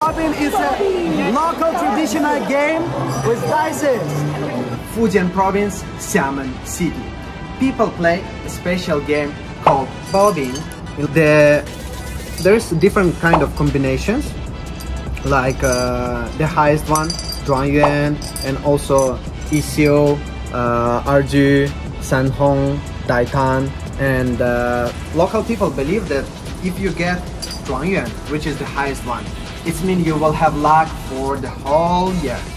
Bobbing is a local traditional game with dice. Fujian Province, Xiamen City. People play a special game called bobbing. There's different kind of combinations, like the highest one, Zhuangyuan, and also Isiu, Erju, Sanhong, Daitan, and local people believe that if you get Zhuangyuan, which is the highest one, it means you will have luck for the whole year.